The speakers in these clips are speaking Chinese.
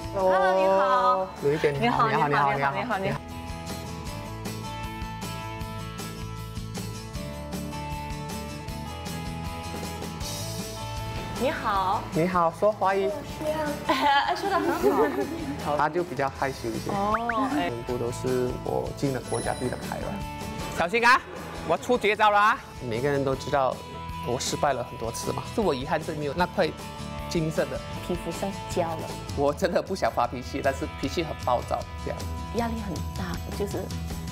Hello， 你好， 刘一姐，你好，你好，你好，你好， 你好，你好。你好， 你好，说华语。 哎，说的很好。 他就比较害羞一些。 哦，哎， 全部都是我进了国家队的牌了。小心啊，我出绝招了啊！每个人都知道我失败了很多次嘛，是我遗憾是没有那块金色的皮肤上焦了， 我真的不想发脾气，但是脾气很暴躁，这样压力很大，就是。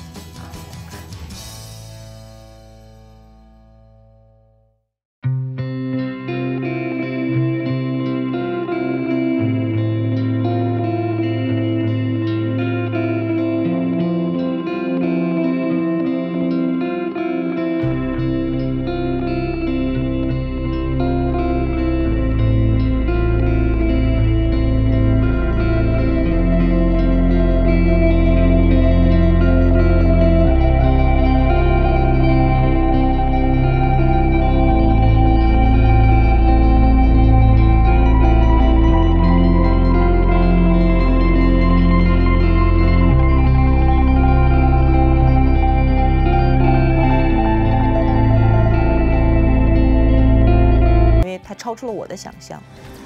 它超出了我的想象。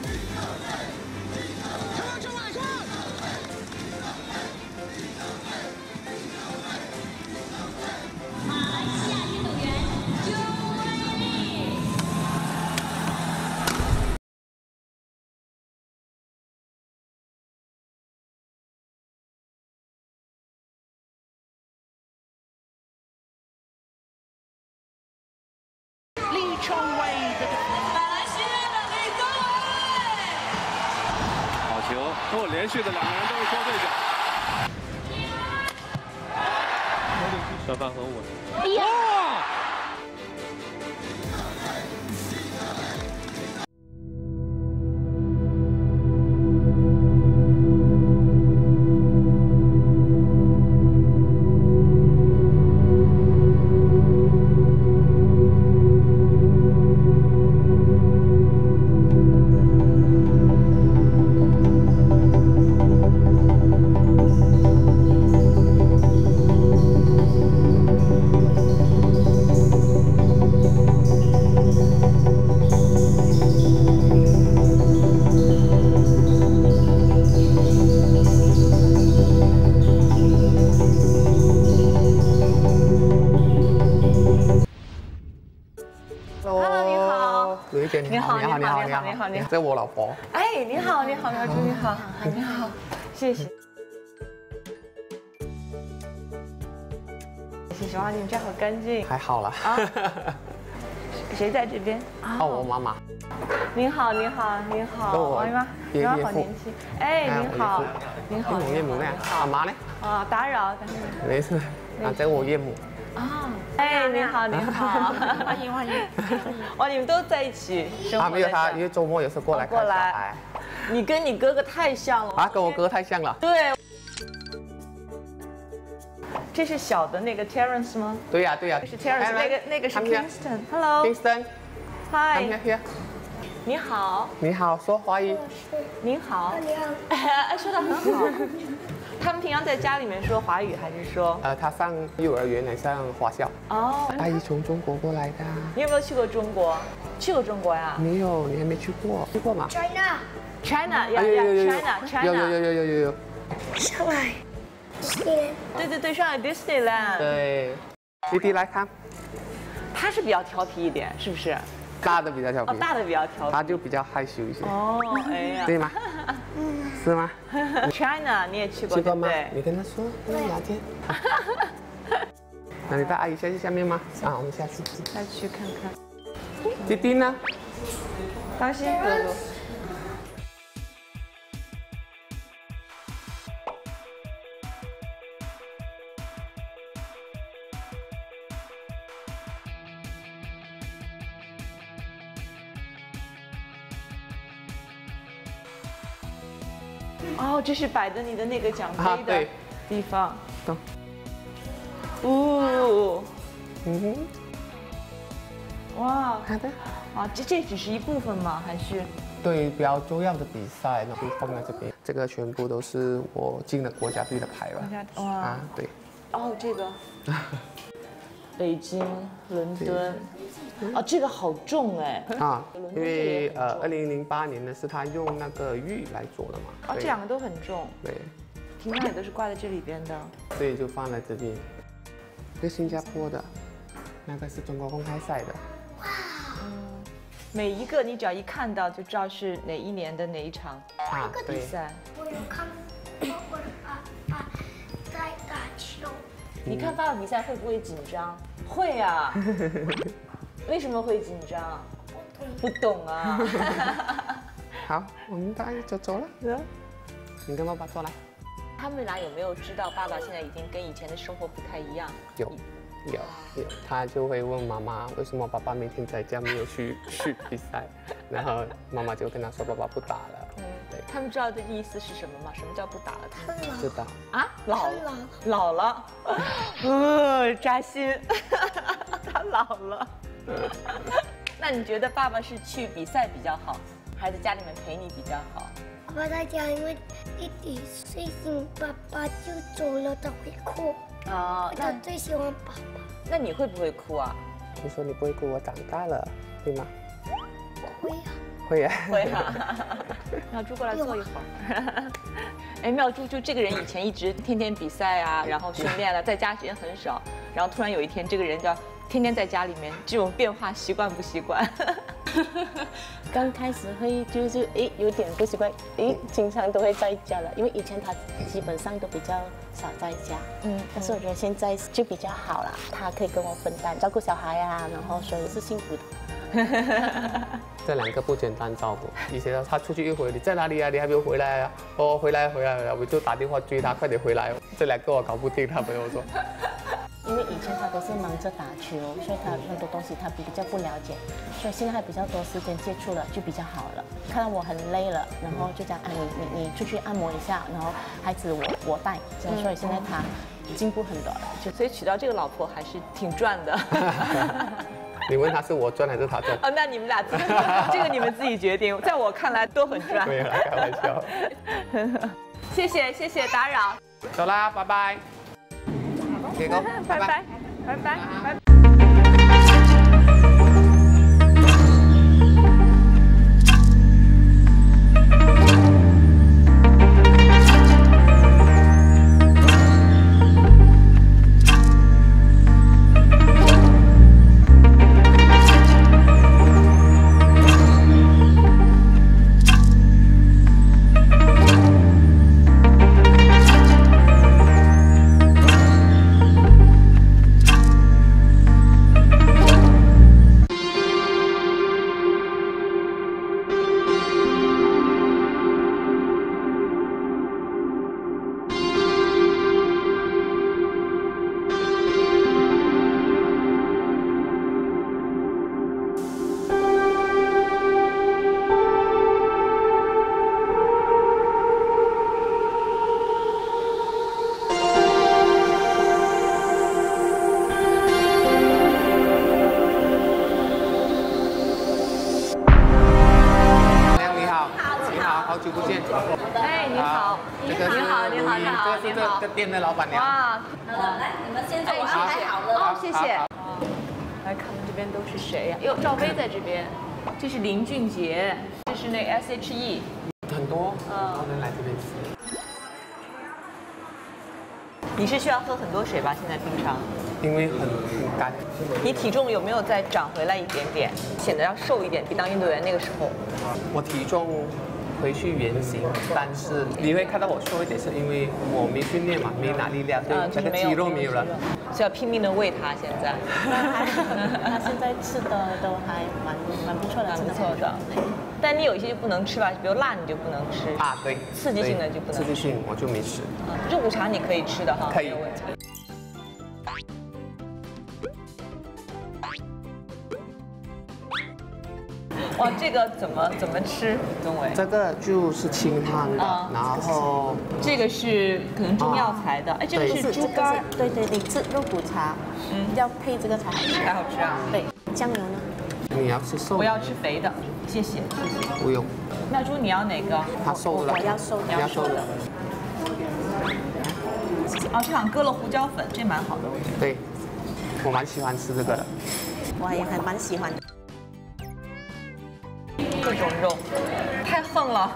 马来西亚运动员周威力。 李崇威的。 球哦，连续的2个人都是说对角，小范很稳。哇！ 刘一姐，你好，你好，你好，你好， 你好，你好， 这是我老婆。 哎，你好，你好，苗珠，你好，你好，谢谢。谢谢，哇，你们家好干净。 还好啦。 啊，谁在这边？ 哦，我妈妈。 您好，您好，您好，王姨妈，你好，好年轻。哎，您好，您好。 我岳母呢？阿妈呢？ 啊，打扰。 没事，啊，这是我岳母。 啊，哎，你好，你好，欢迎欢迎。哇，你们都在一起生活？ 没有他，因为周末有时候过来看小孩。 你跟你哥哥太像了。 啊，跟我哥太像了。 对。这是小的那个 Terence 吗？ 对呀对呀。 这是 Terence，那个是 Kingston。Hello。 Kingston。 Hi。 Here。 你好。 你好，说华语。 您好。你好。哎，说的很好。他们平常在家里面说华语还是说？ 他上幼儿园，还上华校。 哦。 阿姨从中国过来的。 你有没有去过中国？去过中国呀？ 没有，你还没去过。去过吗 ？China，呀，China。 有。 上海 Disneyland。 对，上海 Disneyland。 对。弟弟来看。 他是比较调皮一点，是不是？ 大的比较调皮。 哦，大的比较调皮。 他就比较害羞一些。 哦，哎呀。 对吗？是吗 ？China 你也去过？ 去过吗？ 对。 你跟他说，跟他聊天。那你带阿姨下去下面吗？啊，我们下去。 下去看看。 弟弟呢？ 当心哥哥。哦，这是摆的你的那个奖杯的地方。哦，哇， 好的。 啊，这只是一部分吗？还是？ 对于比较重要的比赛，就放在这边。这个全部都是我进了国家队的牌了。 哇啊，对。 哦，这个。北京、伦敦。哦，这个好重哎。 啊，因为2008年呢是他用那个玉来做的嘛。 哦，这两个都很重。 对。 平常也都是挂在这里边的。 所以就放在这边。这是新加坡的，那个是中国公开赛的。哇。 每一个你只要一看到就知道是哪一年的哪一场比赛。 我有看我的爸爸在打球。 你看爸爸比赛会不会紧张？会啊。为什么会紧张？不懂啊。 好，我们大家就走了。你跟爸爸坐来。 他们俩有没有知道爸爸现在已经跟以前的生活不太一样？ 有，他就会问妈妈为什么爸爸每天在家没有去比赛，然后妈妈就跟他说爸爸不打了。对。 他们知道的意思是什么吗？什么叫不打了？ 他老知道。 啊，老了，扎心，他老了。那你觉得爸爸是去比赛比较好，还是在家里面陪你比较好？ 爸爸在家，因为弟弟睡醒，爸爸就走了，他会哭。 哦， 他最喜欢爸爸。 那你会不会哭啊？ 你说你不会哭，我长大了，会吗？ 会啊。 会啊。 会啊。妙珠过来坐一会儿。哎，妙珠就这个人以前一直天天比赛啊，然后训练了，在家时间很少，然后突然有一天这个人就要天天在家里面，这种变化习惯不习惯？ 刚开始会就是有点不习惯，经常都会在家了，因为以前他基本上都比较少在家，但是我觉得现在就比较好了，他可以跟我分担照顾小孩啊，然后所以是幸福的。 这两个不简单照顾，以前他出去一会儿，你在哪里啊？你还没有回来啊？哦，回来，我就打电话追他，快点回来。这两个我搞不定，他朋友说。 因为以前他都是忙着打球，所以他很多东西他比较不了解，所以现在他比较多时间接触了，就比较好了。看到我很累了，然后就讲你出去按摩一下，然后孩子我带，所以现在他进步很多了。 所以娶到这个老婆还是挺赚的。 你问他是我赚还是他赚？ 哦，那你们俩这个你们自己决定，在我看来都很赚。 没有，开玩笑。 谢谢打扰。 走啦，拜拜。给哥， 拜拜。 这店的老板娘。哇， 来，你们先坐，我安排好了。哦，谢谢。来看看这边都是谁呀？哟，赵薇在这边，这是林俊杰，这是那 SHE。 很多人来这边吃。 你是需要喝很多水吧？现在平常？ 因为很干。 你体重有没有再长回来一点点？显得要瘦一点，比当运动员那个时候。 我体重回去原形，但是你会看到我瘦一点，是因为我没训练嘛，没拿力量，对，那个肌肉没有了， 所以要拼命的喂它。现在， 他现在吃的都还蛮不错的， 蛮不错的。但你有一些就不能吃吧，比如辣你就不能吃啊，对， 刺激性的就不能吃。 刺激性我就没吃。 肉骨茶你可以吃的哈， 可以。 哇，这个怎么吃？宗伟， 这个就是清汤的，然后这个是可能中药材的，哎，这个是猪肝， 对，你吃肉骨茶，要配这个才好吃， 才好吃啊。 对，酱油呢？ 你要吃瘦？ 我要吃肥的，谢谢。 不用。 妙珠，你要哪个？ 他瘦的了， 我要瘦的， 你要瘦的。 哦，这好像搁了胡椒粉，这蛮好的，我觉得。 对，我蛮喜欢吃这个的。 我也还蛮喜欢的。 这种肉太横了。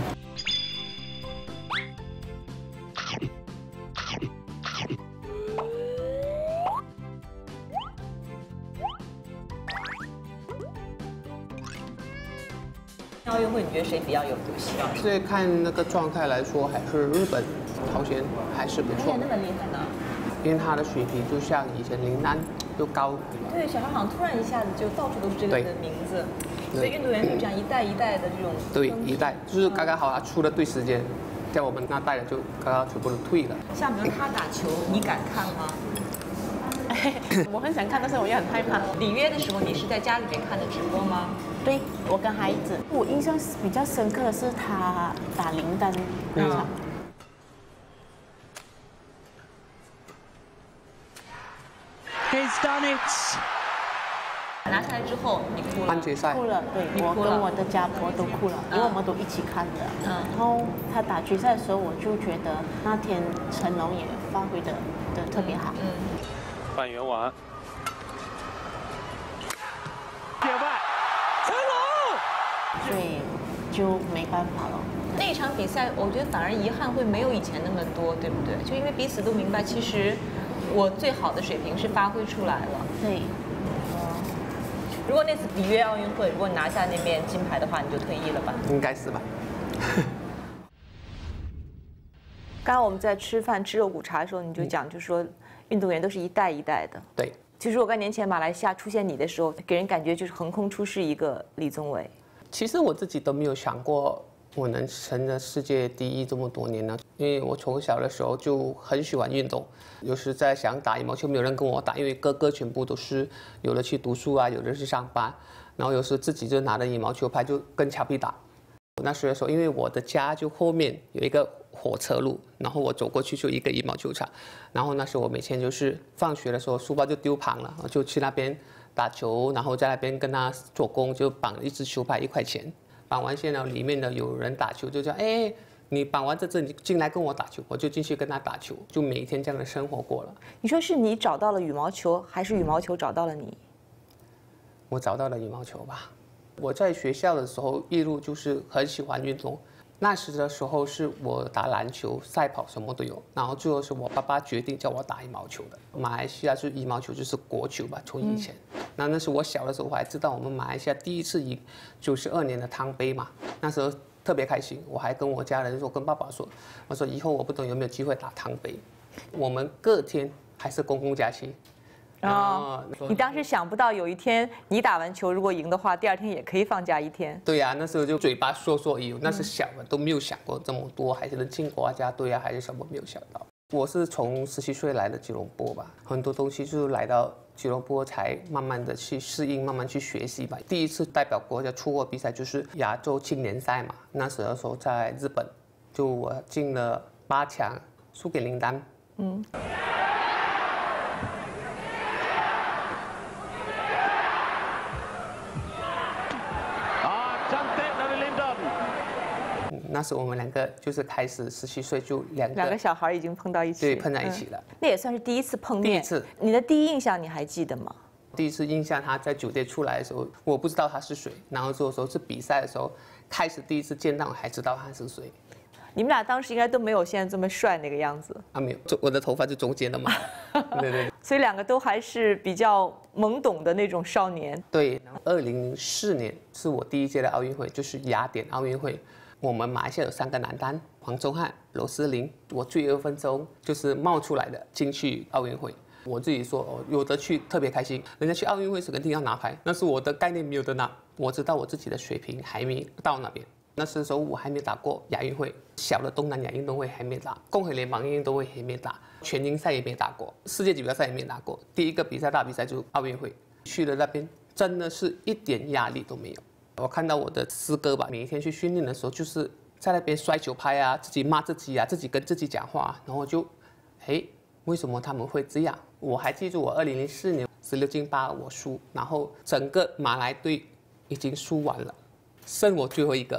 奥运会你觉得谁比较有希望？ 所以看那个状态来说，还是日本朝鲜还是不错。 那么厉害呢？ 因为他的水平就像以前林丹又高。 对，小孩好像突然一下子就到处都是这个人的名字，所以运动员就这样一代一代的这种。 对，一代就是刚刚好，他出的对时间，像我们那代的就刚刚全部都退了。 像比如他打球，你敢看吗？ 我很想看，但是我也很害怕。 里约的时候，你是在家里面看的直播吗？ 对，我跟孩子，我印象比较深刻的是他打林丹那场。 He's done it。 拿下来之后，你哭了？ 半决赛哭了，对，我跟我的家婆都哭了，因为我们都一起看的。然后他打决赛的时候，我就觉得那天成龙也发挥的特别好。 半圆完。 所以就没办法了。 那场比赛，我觉得反而遗憾会没有以前那么多，对不对？就因为彼此都明白，其实我最好的水平是发挥出来了。 对。 如果那次里约奥运会，如果你拿下那面金牌的话，你就退役了吧？ 应该是吧。 刚刚我们在吃饭吃肉骨茶的时候，你就讲，就说运动员都是一代一代的。 对。 其实若干年前马来西亚出现你的时候，给人感觉就是横空出世一个李宗伟。 其实我自己都没有想过我能成了世界第一这么多年了，因为我从小的时候就很喜欢运动，有时在想打羽毛球，没有人跟我打，因为哥哥全部都是有的去读书啊，有的是上班，然后有时自己就拿着羽毛球拍就跟墙壁打。那时的时候，因为我的家就后面有一个火车路，然后我走过去就一个羽毛球场，然后那时候我每天就是放学的时候书包就丢旁了，我就去那边打球，然后在那边跟他做工，就绑了一支球拍1块钱，绑完线了里面的有人打球就叫哎，你绑完这支你进来跟我打球，我就进去跟他打球，就每一天这样的生活过了。 你说是你找到了羽毛球，还是羽毛球找到了你？ 我找到了羽毛球吧。我在学校的时候一路就是很喜欢运动，那时的时候是我打篮球、赛跑什么都有，然后最后是我爸爸决定叫我打羽毛球的。马来西亚是羽毛球就是国球吧，从以前。那是我小的时候我还知道我们马来西亚第一次赢92年的汤杯嘛，那时候特别开心，我还跟我家人说，跟爸爸说，我说以后我不懂有没有机会打汤杯。我们隔天还是公共假期。 哦，你当时想不到有一天你打完球如果赢的话，第二天也可以放假1天。 对呀，那时候就嘴巴说说而已，那是小的，都没有想过这么多，还是能进国家队啊，还是什么没有想到。我是从17岁来的吉隆坡吧，很多东西就是来到吉隆坡才慢慢的去适应，慢慢去学习吧。第一次代表国家出国比赛就是亚洲青年赛嘛，那时候在日本，就我进了8强，输给林丹。那时我们2个就是开始17岁就两个小孩已经碰到一起， 对，碰在一起了。 那也算是第一次碰面。 第一次。 你的第一印象你还记得吗？ 第一次印象他在酒店出来的时候，我不知道他是谁，然后这时候是比赛的时候，开始第一次见到我才知道他是谁。 你们俩当时应该都没有现在这么帅那个样子啊，没有，我的头发是中间的嘛。对对。 所以2个都还是比较懵懂的那种少年。 对，2004年是我第一届的奥运会，就是雅典奥运会。我们马来西亚有3个男单，黄宗翰、罗思林，我最2分钟就是冒出来的进去奥运会。我自己说哦，有得去特别开心。人家去奥运会时肯定要拿牌，那是我的概念没有得拿。我知道我自己的水平还没到那边。那时候我还没打过亚运会，小的东南亚运动会还没打，共和联盟运动会还没打，全英赛也没打过，世界锦标赛也没打过。第一个大比赛就是奥运会，去了那边真的是一点压力都没有。我看到我的师哥吧，每一天去训练的时候，就是在那边摔球拍啊，自己骂自己啊，自己跟自己讲话，然后就，为什么他们会这样？我还记住我2004年16进8我输，然后整个马来队已经输完了，剩我最后一个。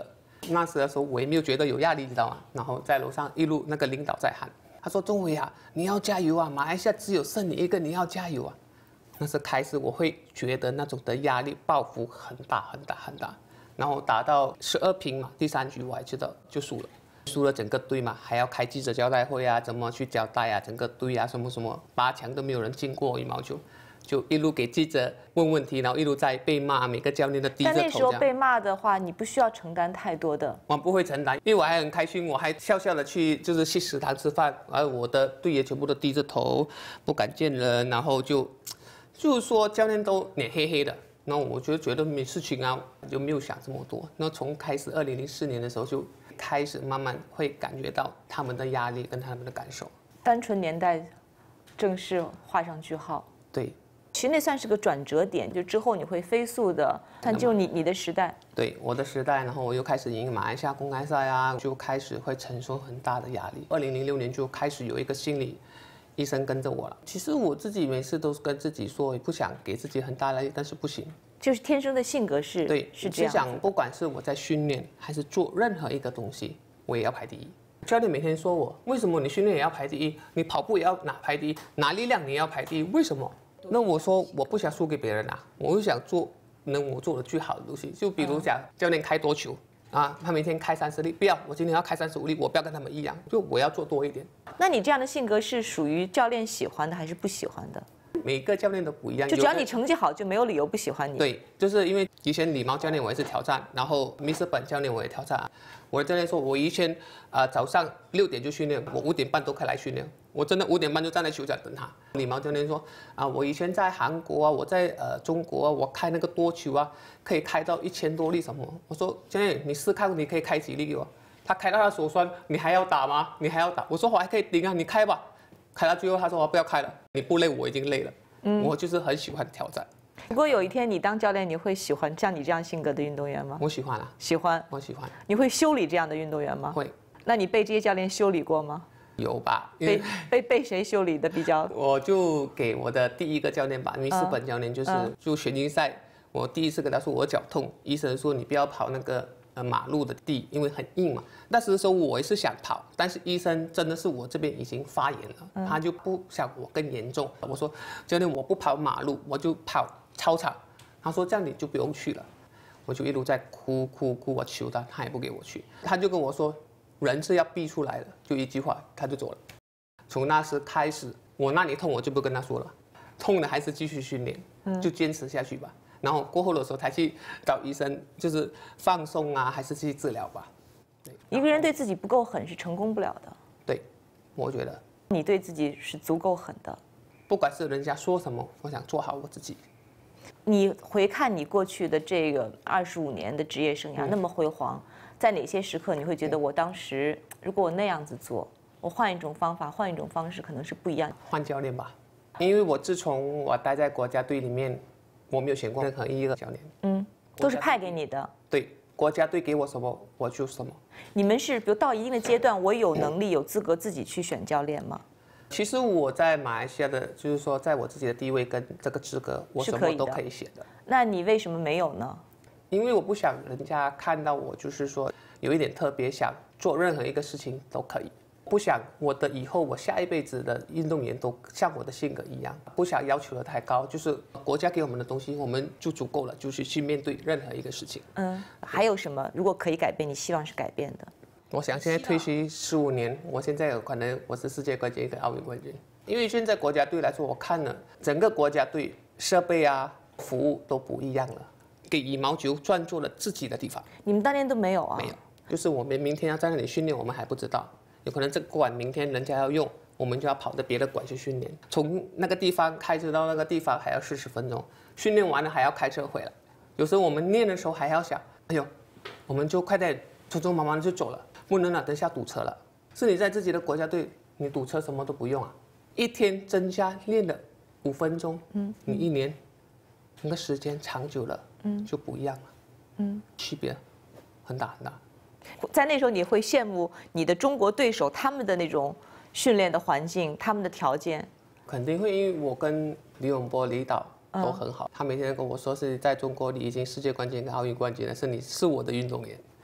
那时的时候我也没有觉得有压力，你知道吗？然后在楼上一路那个领导在喊，他说钟伟啊，你要加油啊，马来西亚只有剩你一个，你要加油啊。那是开始我会觉得那种的压力抱负很大很大很大，然后打到12平嘛，第3局我还知道就输了。输了整个队嘛，还要开记者交代会啊，怎么去交代啊，整个队啊，什么什么8强都没有人进过羽毛球，就一路给记者问问题，然后一路在被骂，每个教练都低着头。 但那时候被骂的话，你不需要承担太多的。 我不会承担，因为我还很开心，我还笑笑的去食堂吃饭，而我的队员全部都低着头，不敢见人，然后就是说教练都脸黑黑的。然后我就觉得没事情啊，就没有想这么多。那从开始2004年的时候就开始慢慢会感觉到他们的压力跟他们的感受。 单纯年代正式画上句号。 对， 其实那算是个转折点，就之后你会飞速的，但就你的时代。 对，我的时代，然后我又开始赢马来西亚公开赛啊，就开始会承受很大的压力。2006年就开始有一个心理医生跟着我了。其实我自己每次都是跟自己说，也不想给自己很大压力，但是不行。 就是天生的性格是对， 是这样。 想不管是我在训练还是做任何一个东西，我也要排第一。教练每天说我，为什么你训练也要排第一？你跑步也要排第一，拿力量你也要排第一，为什么？那我说我不想输给别人啊，我就想做我做的最好的东西。就比如讲教练开多球啊，他每天开30粒，不要，我今天要开35粒，我不要跟他们一样，就我要做多一点。 那你这样的性格是属于教练喜欢的还是不喜欢的？ 每个教练都不一样， 就只要你成绩好，就没有理由不喜欢你。 对，就是因为以前李毛教练我也是挑战，然后Mr. 本教练我也挑战。我的教练说，我以前早上6点就训练，我5点半都可以来训练，我真的5点半就站在球场等他。李毛教练说我以前在韩国啊，我在中国啊，我开那个多球啊，可以开到1000多粒什么。我说教练，你试看你可以开几粒给我？他开到他手酸，你还要打吗？你还要打？我说我还可以顶啊，你开吧。开到最后，他说我不要开了，你不累，我已经累了。我就是很喜欢挑战。 如果有一天你当教练，你会喜欢像你这样性格的运动员吗？ 我喜欢啊， 喜欢。 我喜欢。 你会修理这样的运动员吗？ 会。 那你被这些教练修理过吗？ 有吧？ 被谁修理的比较？ 我就给我的第一个教练吧，因为日本教练就选英赛，我第一次跟他说我脚痛，医生说你不要跑那个马路的地，因为很硬嘛。那时候我也是想跑，但是医生真的是我这边已经发炎了，他就不想我更严重。我说教练，我不跑马路，我就跑操场。他说这样你就不用去了。我就一路在哭，我求他也不给我去。他就跟我说，人是要逼出来的，就一句话，他就走了。从那时开始，我那里痛我就不跟他说了，痛了还是继续训练，就坚持下去吧。然后过后的时候才去找医生，就是放松啊，还是去治疗吧。 一个人对自己不够狠是成功不了的。 对，我觉得你对自己是足够狠的。 不管是人家说什么，我想做好我自己。 你回看你过去的这个25年的职业生涯那么辉煌，在哪些时刻你会觉得我当时如果我那样子做，我换一种方法，换一种方式，可能是不一样。 换教练吧，因为我自从我待在国家队里面。我没有选过任何一个教练， 都是派给你的。 对，国家队给我什么我就什么。 你们是比如到一定的阶段，我有能力有资格自己去选教练吗？ 其实我在马来西亚的，就是说在我自己的地位跟这个资格，我什么都可以选的。 那你为什么没有呢？ 因为我不想人家看到我就是说有一点特别，想做任何一个事情都可以。不想我的以后，我下一辈子的运动员都像我的性格一样，不想要求的太高，就是国家给我们的东西，我们就足够了，就是去面对任何一个事情。 还有什么？如果可以改变，你希望是改变的？ 我想现在退休15年，我现在有可能我是世界冠军跟奥运冠军，因为现在国家队来说，我看了整个国家队设备啊、服务都不一样了，给羽毛球专做了自己的地方。 你们当年都没有啊？ 没有，就是我们明天要在那里训练，我们还不知道。有可能这个馆明天人家要用，我们就要跑到别的馆去训练。从那个地方开车到那个地方还要40分钟，训练完了还要开车回来。有时候我们练的时候还要想，哎呦，我们就快点匆匆忙忙就走了，不能了，等下堵车了。是你在自己的国家队，你堵车什么都不用啊，一天增加练了5分钟，你1年那个时间长久了，就不一样了，区别很大很大。 在那时候，你会羡慕你的中国对手他们的那种训练的环境，他们的条件。 肯定会，因为我跟李永波、李导都很好，他每天跟我说是在中国你已经世界冠军跟奥运冠军了，是我的运动员。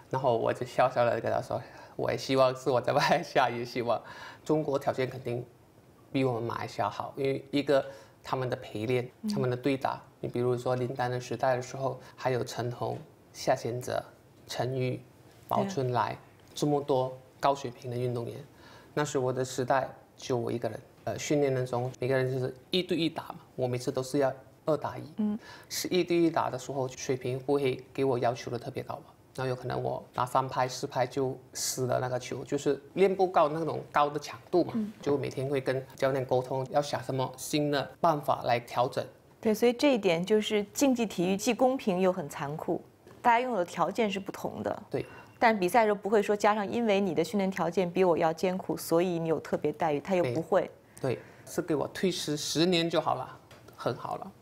然后我就笑笑的跟他说，我也希望是我在马来西亚，也希望中国条件肯定比我们马来西亚好，因为一个他们的陪练，他们的对打，你比如说林丹的时代的时候，还有陈红、夏贤哲、陈玉、包春来，这么多高水平的运动员，那时我的时代就我一个人。训练当中，每个人就是1对1打嘛，我每次都是要2打1。是1对1打的时候，水平不会给我要求的特别高吧？然后有可能我打3拍4拍就失了那个球，就是练不到那种高的强度嘛。就每天会跟教练沟通，要想什么新的办法来调整。 对，所以这一点就是竞技体育既公平又很残酷，大家拥有的条件是不同的。 对。 但比赛的时候不会说加上因为你的训练条件比我要艰苦，所以你有特别待遇，他又不会。 对，是给我推迟10年就好了，很好了。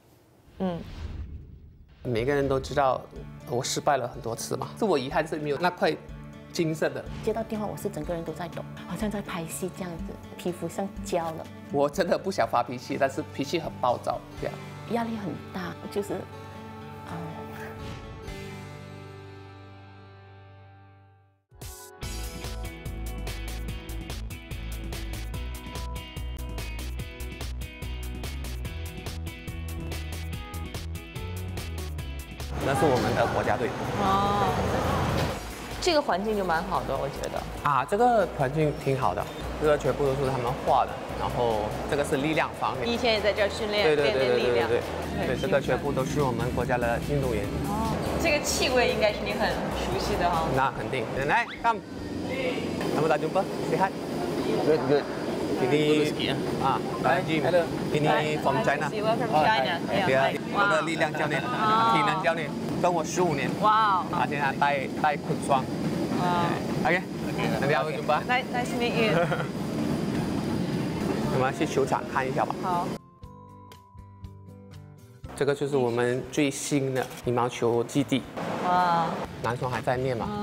每个人都知道我失败了很多次嘛，是我遗憾是没有那块金色的。 接到电话，我是整个人都在抖，好像在拍戏这样子，皮肤像焦了。 我真的不想发脾气，但是脾气很暴躁，这样压力很大，就是那是我们的国家队。 这个环境就蛮好的，我觉得。 这个环境挺好的，这个全部都是他们画的，然后这个是力量方面。 你以前也在这儿训练， 对， 力量。 对，这个全部都是我们国家的运动员。 这个气味应该是你很熟悉的哈。 那肯定。来，Come，kamu tak jumpa? Sihat? Good. Ini来 Jim，ini from China。dia 我的力量教练，体能教练，跟我15年。哇。他现在带捆双。OK，nanti aku jumpa。 Nice to meet you。 我们去球场看一下吧。 好。 这个就是我们最新的羽毛球基地。哇。男双还在练嘛？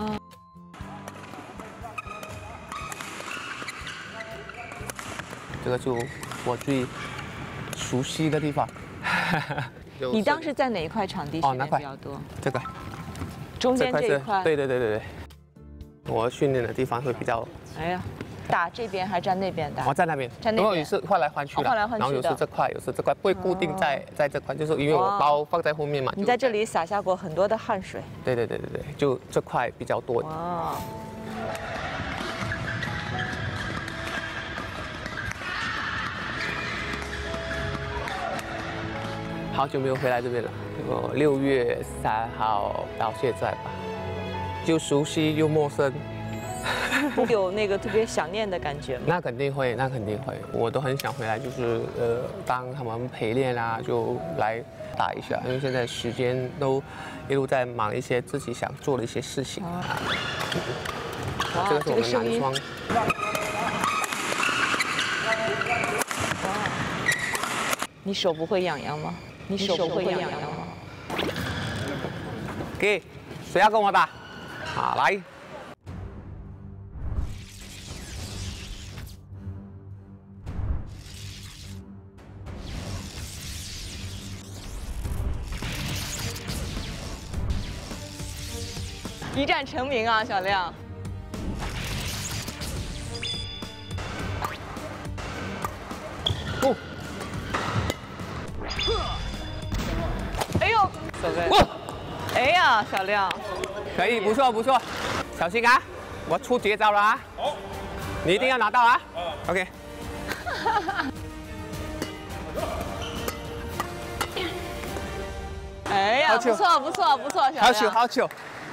这个就我最熟悉的地方。 你当时在哪一块场地训练比较多？ 这个。 中间这一块。 对。我训练的地方会比较。 哎呀，打这边还是站那边打？ 在那边。 站那边。 然后有时换来换去的。然后有时这块，有时这块，不会固定在这块，就是因为我包放在后面嘛。 你在这里洒下过很多的汗水。 对，就这块比较多。 哇。 好久没有回来这边了，我6月3号到现在吧，就熟悉又陌生。 有那个特别想念的感觉吗？ 那肯定会，我都很想回来，就是当他们陪练啊，就来打一下，因为现在时间都一路在忙一些自己想做的一些事情。这个是我们男双。 你手不会痒痒吗？你手不会痒痒吗？ 给，谁要跟我打？来。 一战成名啊，小亮！哎呦！哎呀，小亮！ 可以，不错，小心啊！我出绝招了啊！好，你一定要拿到啊 ！OK。 哎呀，不错，小亮。 好球！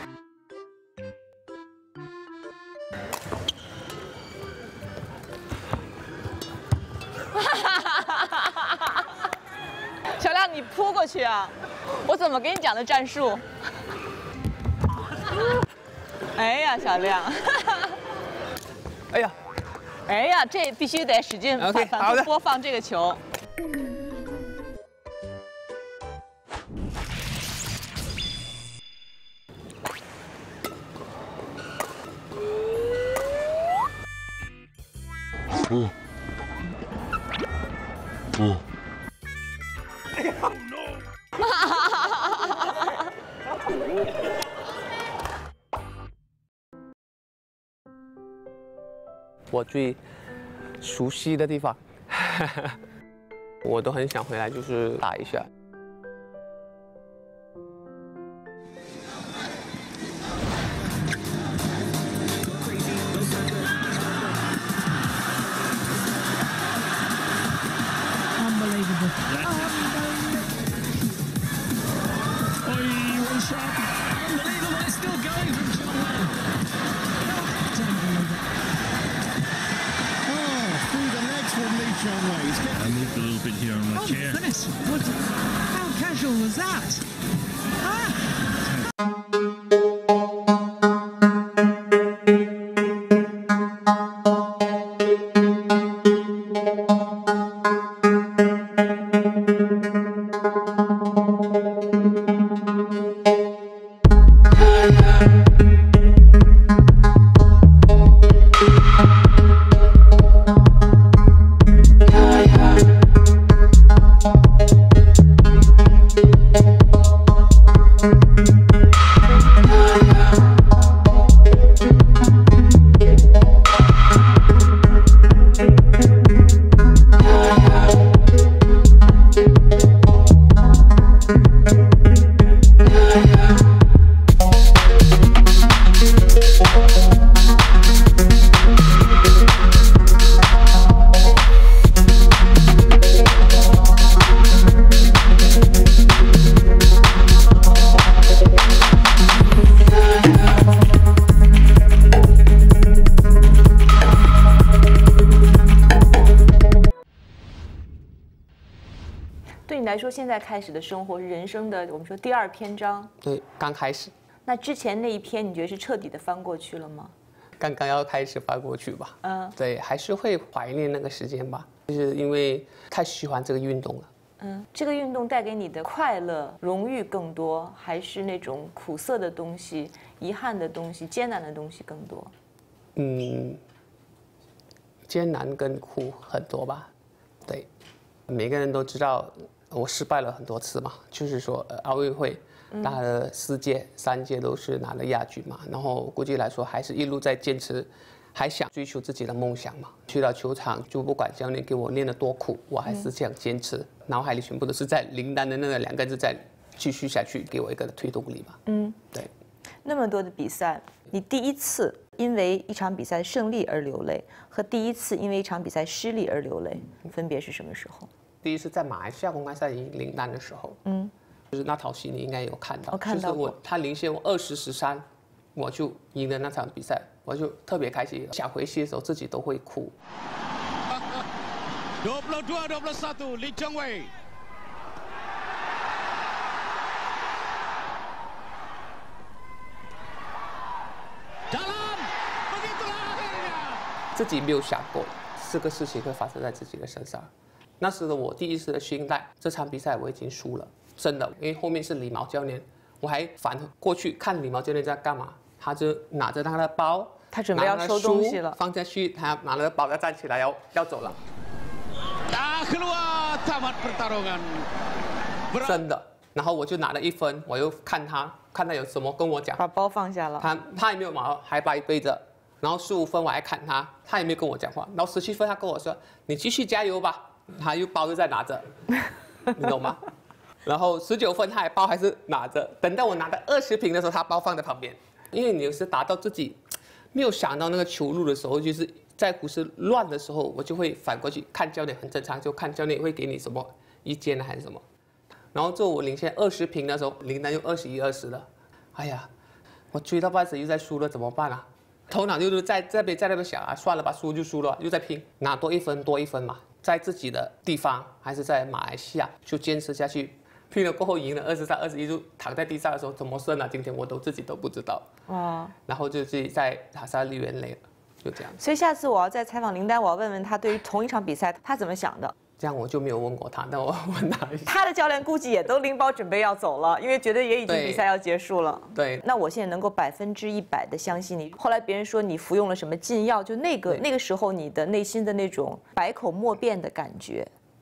小亮，你扑过去啊！我怎么给你讲的战术？哎呀，小亮！哎呀，这必须得使劲反复播放这个球。 我最熟悉的地方，我都很想回来，就是打一下。 Unbelievable. One shot. Unbelievable. It's still going from John Wayne. Don't believe it. Oh, through the legs from Lee Chong Wei. I moved a little bit here on my Oh, chair. goodness. How casual was that? 对你来说，现在开始的生活是人生的我们说第2篇章。 对，刚开始， 那之前那一篇，你觉得是彻底的翻过去了吗？ 刚刚要开始翻过去吧。对，还是会怀念那个时间吧，就是因为太喜欢这个运动了。 这个运动带给你的快乐、荣誉更多，还是那种苦涩的东西、遗憾的东西、艰难的东西更多？ 艰难跟苦很多吧。对，每个人都知道我失败了很多次嘛，就是说奥运会拿了4届，3届都是拿了亚军嘛，然后估计来说还是一路在坚持，还想追求自己的梦想嘛。去到球场就不管教练给我练得多苦，我还是想坚持，脑海里全部都是在林丹的那个2个字在继续下去，给我一个推动力嘛。对。 那么多的比赛，你第一次因为一场比赛胜利而流泪，和第一次因为一场比赛失利而流泪，分别是什么时候？ 第一次在马来西亚公开赛赢林丹的时候，就是那套戏你应该有看到， 我看到过， 就是他领先我20-13，我就赢了那场比赛，我就特别开心。想回去的时候自己都会哭。 22-21 Lee Chong Wei. Dalam, begitulah akhirnya. 自己没有想过这个事情会发生在自己的身上。那时的我第一次的训练，这场比赛我已经输了，真的，因为后面是李毛教练，我还反过去看李毛教练在干嘛，他就拿着他的包， 他准备要收东西了， 放下去，他拿了包要站起来要走了。 keluar tamat pertarungan. 真的，然后我就拿了1分，我又看他有什么跟我讲， 把包放下了， 他也没有毛，还背着。然后15分我还看他也没有跟我讲话。然后17分他跟我说：“你继续加油吧。”他又包又在拿着，你懂吗？然后19分他包还是拿着。等到我拿到20瓶的时候，他包放在旁边。因为你有时达到自己没有想到那个球路的时候，就是在股市乱的时候，我就会反过去看教练，很正常，就看教练会给你什么意见还是什么。然后就我领先20瓶的时候，林丹又21-20了。哎呀，我追到半死又在输了，怎么办啊？头脑就是在那边想啊，算了吧，输就输了，又在拼，拿多一分嘛，在自己的地方还是在马来西亚就坚持下去，拼了过后赢了23-21，就躺在地上的时候怎么胜啊？今天我自己都不知道。然后就自己在塔沙流眼泪了，就这样。 所以下次我要再采访林丹，我要问问他对于同一场比赛他怎么想的。 这样我就没有问过他，那我问他一下。 他的教练估计也都拎包准备要走了，因为觉得也已经比赛要结束了。 对。 那我现在能够100%的相信你。后来别人说你服用了什么禁药，就那个时候你的内心的那种百口莫辩的感觉，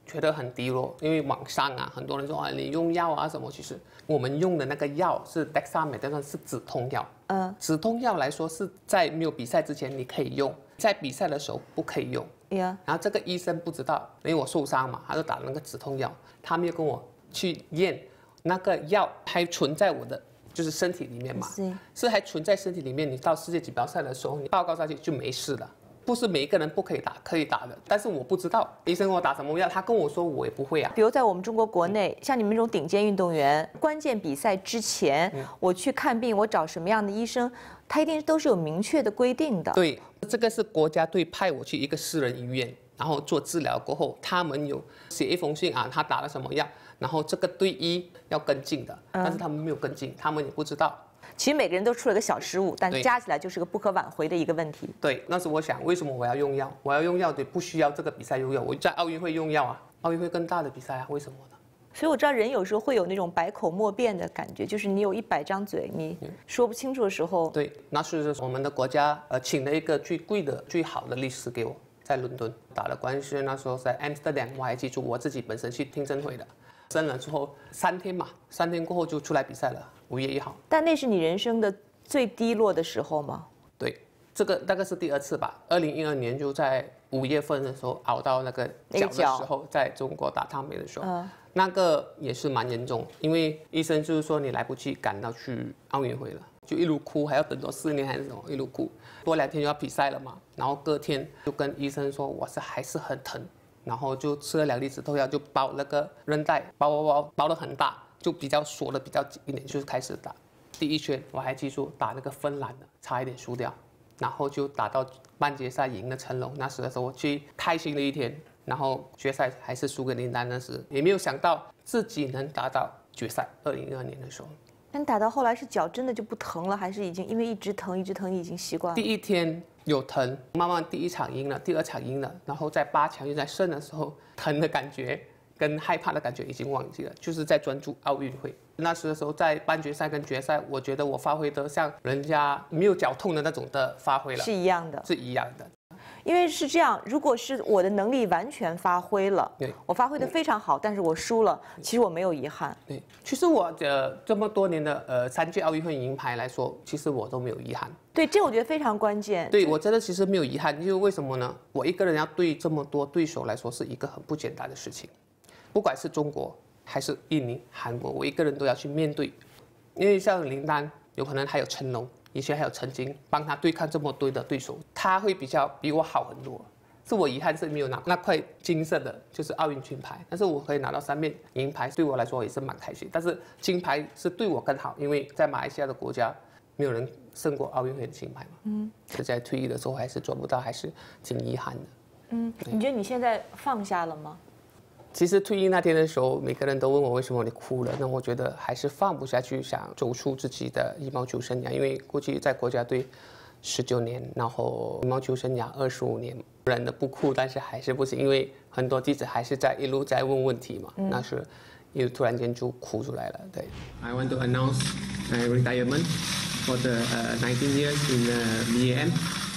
觉得很低落，因为网上啊很多人说啊你用药啊什么，其实我们用的那个药是 dexamethasone 是止痛药，止痛药来说是在没有比赛之前你可以用，在比赛的时候不可以用。然后这个医生不知道，因为我受伤嘛，他就打了那个止痛药，他没有跟我去验那个药还存在我的就是身体里面嘛，是还存在身体里面，你到世界锦标赛的时候你报告下去就没事了。不是每一个人不可以打，可以打的，但是我不知道医生给我打什么药，他跟我说我也不会啊。 比如在我们中国国内，像你们这种顶尖运动员，关键比赛之前，我去看病，我找什么样的医生，他一定都是有明确的规定的。 对，这个是国家队派我去一个私人医院，然后做治疗过后，他们有写一封信啊，他打了什么药，然后这个队医要跟进的，但是他们没有跟进，他们也不知道。 其实每个人都出了个小失误，但加起来就是个不可挽回的一个问题。 对，那时我想，为什么我要用药？我要用药的不需要这个比赛用药，我在奥运会用药啊，奥运会更大的比赛啊，为什么呢？ 所以我知道人有时候会有那种百口莫辩的感觉，就是你有100张嘴，你说不清楚的时候。 对，那是我们的国家请了一个最贵的、最好的律师给我，在伦敦打了官司。那时候在 Amsterdam， 我还记住我自己本身去听证会的。生了之后3天嘛，3天过后就出来比赛了，5月1号。 但那是你人生的最低落的时候吗？ 对，这个大概是第2次吧。2012年就在5月份的时候熬到那个脚的时候，在中国打汤梅的时候，那个也是蛮严重，因为医生就是说你来不及赶到去奥运会了，就一路哭，还要等到4年还是什么，一路哭。多2天就要比赛了嘛，然后隔天就跟医生说我还是很疼。然后就吃了2粒止痛药，就包那个韧带，包得很大，就比较锁的比较紧一点，就是开始打。第1圈我还记住打那个芬兰的，差一点输掉，然后就打到半决赛赢了成龙。那时的时候我最开心的一天，然后决赛还是输给林丹，那时也没有想到自己能打到决赛。2012年的时候， 那你打到后来是脚真的就不疼了，还是已经因为一直疼你已经习惯了？ 第1天有疼，慢慢第1场赢了，第2场赢了，然后在8强又在胜的时候，疼的感觉跟害怕的感觉已经忘记了，就是在专注奥运会。那时的时候在半决赛跟决赛，我觉得我发挥得像人家没有脚痛的那种的发挥了， 是一样的， 是一样的。 因为是这样，如果是我的能力完全发挥了，我发挥得非常好，但是我输了，其实我没有遗憾。 对，其实我这么多年的3届奥运会银牌来说，其实我都没有遗憾。 对，这我觉得非常关键。 对，我真的其实没有遗憾，因为为什么呢？我一个人要对这么多对手来说是一个很不简单的事情，不管是中国还是印尼、韩国，我一个人都要去面对。因为像林丹，有可能还有成龙。以前还有曾经帮他对抗这么多的对手，他会比我好很多。是我遗憾是没有拿那块金色的，就是奥运金牌，但是我可以拿到3面银牌，对我来说也是蛮开心。但是金牌是对我更好，因为在马来西亚的国家，没有人胜过奥运会的金牌嘛。在退役的时候还是做不到，还是挺遗憾的。 你觉得你现在放下了吗？ 其实退役那天的时候，每个人都问我为什么你哭了，那我觉得还是放不下去，想走出自己的羽毛球生涯。因为过去在国家队19年，然后羽毛球生涯25年，忍的不哭，但是还是不行，因为很多记者还是一路在问问题嘛。那时又突然间就哭出来了。对 ，I want to announce my retirement for the 19 years in BAM,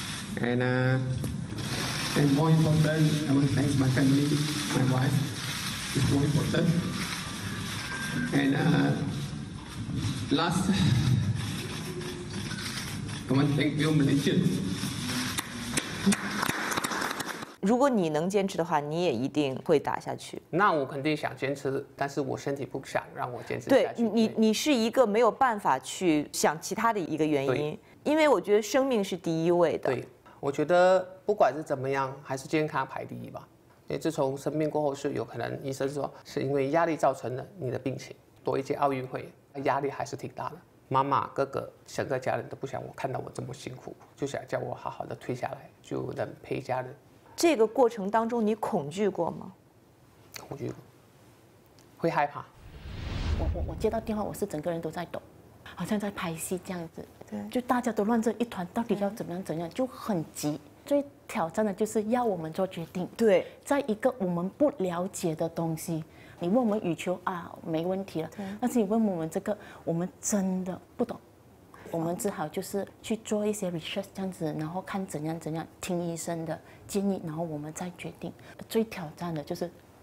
and more important, I want to thank my family, my wife. It's more important. And last, I want to thank you, Malaysia. 如果你能坚持的话，你也一定会打下去。 那我肯定想坚持，但是我身体不想让我坚持下去。 对你是一个没有办法去想其他的一个原因，因为我觉得生命是第一位的。 对，我觉得不管是怎么样，还是健康排第一吧。因为自从生病过后，是有可能医生说是因为压力造成的你的病情。多一届奥运会，压力还是挺大的。妈妈、哥哥，整个家人都不想我看到我这么辛苦，就想叫我好好的退下来，就能陪家人。 这个过程当中，你恐惧过吗？ 恐惧过，会害怕。 我接到电话，我是整个人都在抖，好像在拍戏这样子。对，就大家都乱成一团，到底要怎么样，就很急。最挑战的就是要我们做决定。对，在一个我们不了解的东西，你问我们羽球啊，没问题了。但是你问我们这个，我们真的不懂。我们只好就是去做一些 research 这样子，然后看怎样，听医生的建议，然后我们再决定。最挑战的就是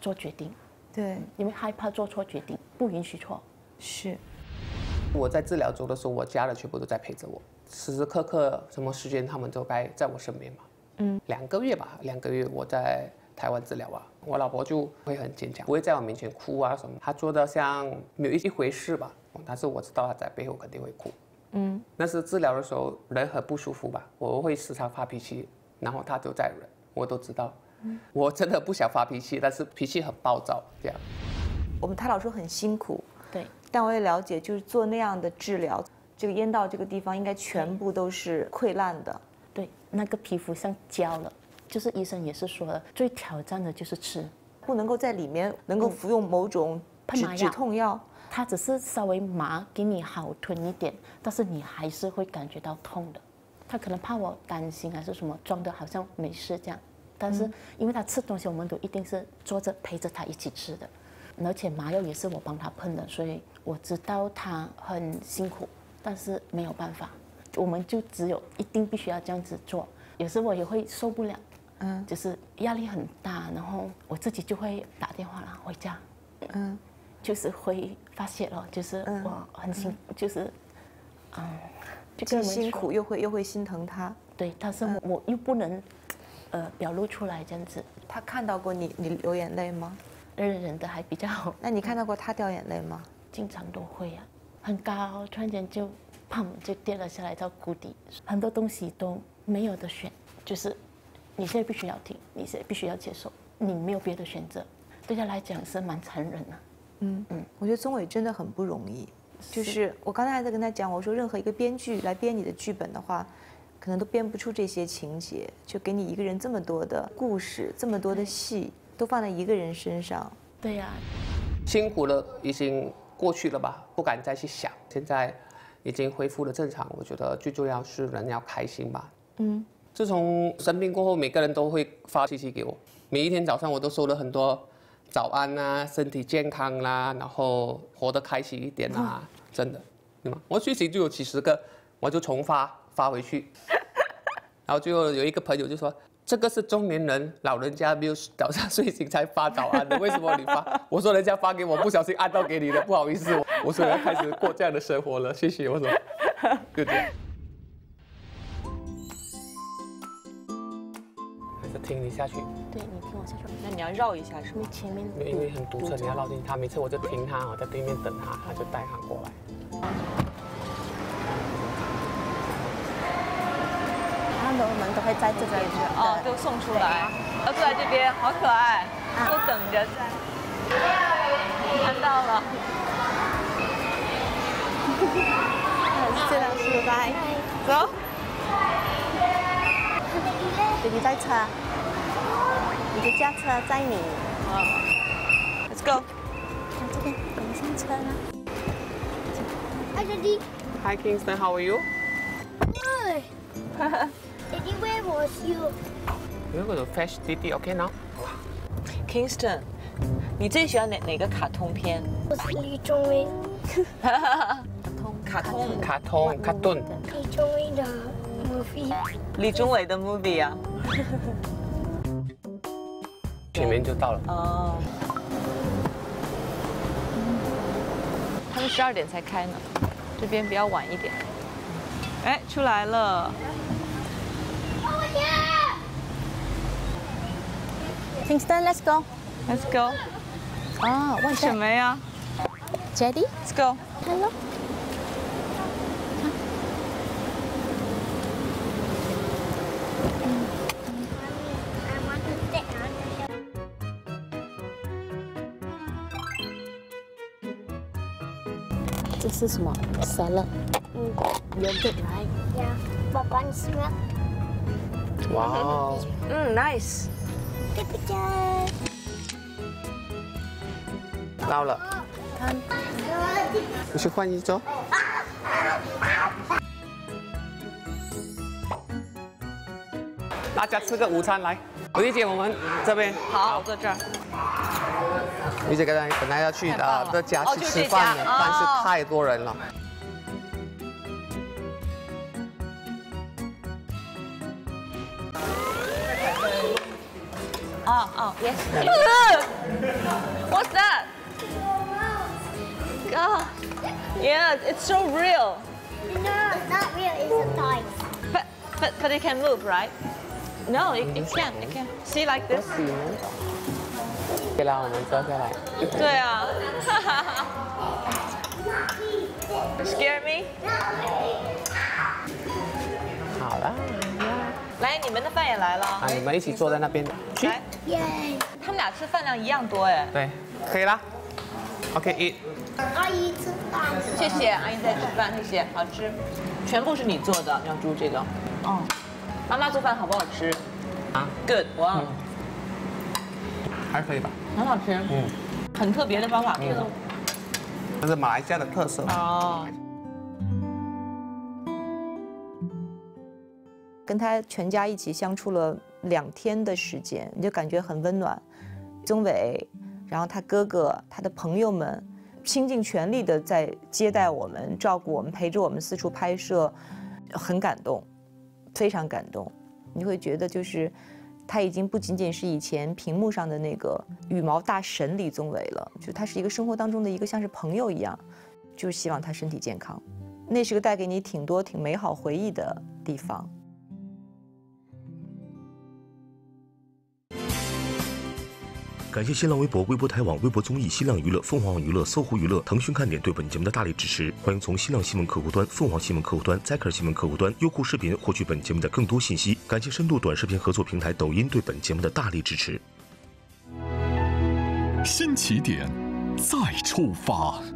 做决定， 对， 因为害怕做错决定，不允许错。 是。 我在治疗中的时候，我家人全部都在陪着我，时时刻刻什么时间他们都该在我身边嘛。2个月吧，2个月我在台湾治疗啊，我老婆就会很坚强，不会在我面前哭啊什么，她做的像没有一回事吧，但是我知道她在背后肯定会哭。那是治疗的时候人很不舒服吧，我会时常发脾气，然后她就在忍，我都知道。我真的不想发脾气，但是脾气很暴躁这样。 他老说很辛苦， 对， 但我也了解，就是做那样的治疗，这个咽道这个地方应该全部都是溃烂的。 对，那个皮肤像焦了，就是医生也是说了，最挑战的就是吃， 不能够在里面能够服用某种止痛药。 它只是稍微麻，给你好吞一点，但是你还是会感觉到痛的。他可能怕我担心还是什么，装的好像没事这样。但是因为他吃东西，我们都一定是坐着陪着他一起吃的，而且麻药也是我帮他喷的，所以我知道他很辛苦，但是没有办法，我们就只有一定必须要这样子做。有时我也会受不了，就是压力很大，然后我自己就会打电话啦回家，就是会发泄了，就是我很辛苦，就是就既辛苦又会心疼他。 对，但是我又不能表露出来这样子。 他看到过你流眼泪吗？ 忍的还比较好。 那你看到过他掉眼泪吗？ 经常都会啊，很高，突然间就砰就跌了下来到谷底，很多东西都没有的选，就是你现在必须要听，你现在必须要接受，你没有别的选择，对他来讲是蛮残忍的。 我觉得宗纬真的很不容易。就是我刚才还在跟他讲，我说任何一个编剧来编你的剧本的话，可能都编不出这些情节，就给你一个人这么多的故事，这么多的戏，都放在一个人身上。 对呀， 辛苦了已经过去了吧，不敢再去想。现在已经恢复了正常，我觉得最重要是人要开心吧。自从生病过后，每个人都会发信息给我，每一天早上我都收了很多早安啊，身体健康啦，然后活得开心一点啊，真的，对吗？我睡醒就有几10个，我就重发回去，然后最后有一个朋友就说，这个是中年人老人家没有早上睡醒才发早安的，为什么你发？我说人家发给我，不小心按到给你的，不好意思，我说要开始过这样的生活了，谢谢，我说，就这样。还是听你下去。 对你听我下去。 那你要绕一下是吗？ 因为前面因为很堵车，你要绕进去。他每次我就停他，我在对面等他，他就带他过来。 他们都会在这边哦，都送出来，要坐在这边，好可爱，都等着。看到了。 谢老师，拜。 走。 你在车，你就驾车载你。 Let's go。 到这边，我们上车了。 Hi, Daddy. Hi Kingston, how are you? Good. Daddy, where was you? We're going to fetch Didi, okay now? Kingston，你最喜欢哪个卡通片？ 我是李宗伟， 卡通。 卡顿。 李宗伟的 movie。 李宗伟的 movie 啊。 前面就到了。 哦。他们12点才开呢，这边比较晚一点。哎，出来了。 Kingston, let's go. Let's go。 哦， 为什么呀 ？Daddy, Let's go。 hello. 这是什么 ？Salad. Yogurt, right? Yeah. Papa, smell. 哇哦。 ，nice。 到了。 看， 你去换衣装。大家吃个午餐来，薇姐，我们这边。 好，我坐这儿。 薇姐本来要去的家去吃饭的，但是太多人了。 Yes. What's that? God. Yeah, it's so real. No, it's not real. It's a toy. But it can move, right? No, it can't. It can't. See like this? 给了我们坐下来。 对啊。Scare me? 好了， 来，你们的饭也来了。 啊，你们一起坐在那边。 来， 耶！ 他们俩吃饭量一样多哎。 对，可以啦。OK， 阿姨吃饭。 谢谢，阿姨在吃饭，谢谢，好吃。全部是你做的，妙珠这个。哦。妈妈做饭好不好吃？ 啊 ，Good， 哇， 还可以吧。 很好吃。很特别的方法。 这是马来西亚的特色。 哦。 跟他全家一起相处了2天的时间，你就感觉很温暖。宗伟，然后他哥哥、他的朋友们，倾尽全力的在接待我们、照顾我们、陪着我们四处拍摄，很感动，非常感动。你会觉得就是他已经不仅仅是以前屏幕上的那个羽毛大神李宗伟了，就他是一个生活当中的一个像是朋友一样，就是希望他身体健康。那是个带给你挺多挺美好回忆的地方。 感谢新浪微博、微博台网、微博综艺、新浪娱乐、凤凰网娱乐、搜狐娱乐、腾讯看点对本节目的大力支持。欢迎从新浪新闻客户端、凤凰新闻客户端、Zaker 新闻客户端、优酷视频获取本节目的更多信息。感谢深度短视频合作平台抖音对本节目的大力支持。 新起点，再出发。